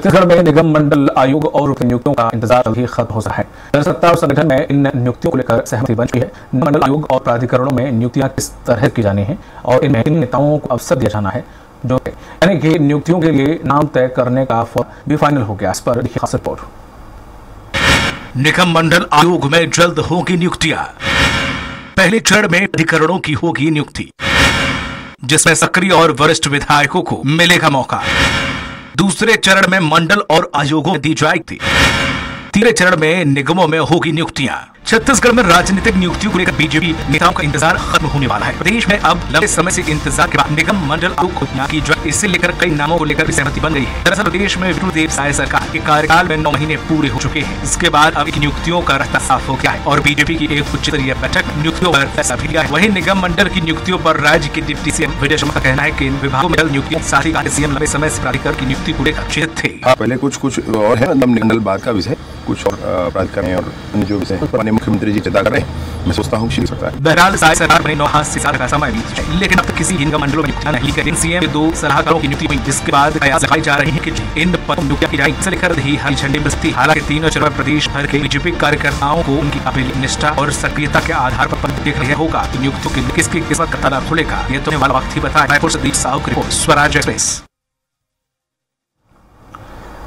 छत्तीसगढ़ में निगम मंडल आयोग और उप नियुक्तियों का इंतजार अभी खत्म हो रहा है। जनसत्ता और संगठन में इन नियुक्तियों को लेकर सहमति बन चुकी है। निगम मंडल आयोग और प्राधिकरणों में नियुक्तियां किस तरह की जानी है और इनमें किन नेताओं को अवसर दिया जाना है, जो यानी कि नियुक्तियों के लिए नाम तय करने का फॉर्म भी फाइनल हो गया। इस पर देखिए खास रिपोर्ट। निगम मंडल आयोग में जल्द होगी नियुक्तियां। पहले चरण में प्राधिकरणों की होगी नियुक्ति, जिसमें सक्रिय और वरिष्ठ विधायकों को मिलेगा मौका। दूसरे चरण में मंडल और आयोगों में दी जाएगी। तीसरे चरण में निगमों में होगी नियुक्तियां। छत्तीसगढ़ में राजनीतिक नियुक्तियों को लेकर बीजेपी नेताओं का इंतजार खत्म होने वाला है। प्रदेश में अब लंबे समय से इंतजार के बाद निगम मंडल आयोग को की जाए, इसे लेकर कई नामों को लेकर भी सहमति बन गई है। दरअसल प्रदेश में विष्णुदेव साय सरकार के कार्यकाल में 9 महीने पूरे हो चुके हैं। इसके बाद अब नियुक्तियों का रास्ता साफ हो गया है और बीजेपी की एक उच्च स्तरीय बैठक नियुक्तियों पर फैसला भी लिया है। वहीं निगम मंडल की नियुक्तियों पर राज्य के डिप्टी सीएम विजय शर्मा का कहना है कि इन विभागों में नियुक्तियों साथ ही सीएम लंबे समय से प्राधिकरण की नियुक्ति को लेकर चिंतित थे। पहले कुछ और है, निगम मंडल बाद का विषय, कुछ और प्राधिकरण और अन्य जो विषय माननीय मुख्यमंत्री जी चिंता कर रहे हैं, मैं सोचता हूँ कि सकता है। बहरहाल साय सरकार में 9 माह से ज्यादा का समय बीत चुका है, लेकिन अब तक किसी निगम मंडलों में नियुक्तियां नहीं करें। सीएम के 2 सलाहकारों की नियुक्ति हुई, जिसके बाद कयास लगाई जा रही है कि इन पदों नियुक्तियां की जाएगी। इसे लेकर ही हरी झंडी बस्ती। हालांकि तीनों चरण में प्रदेश भर के बीजेपी कार्यकर्ताओं को उनकी अपनी निष्ठा और सक्रियता के आधार पर देख रहे होगा कि नियुक्तियों की किसकी किस्मत का ताला खुलेगा। ये तो वाला वक्त ही बताया। स्वराज एक्सप्रेस।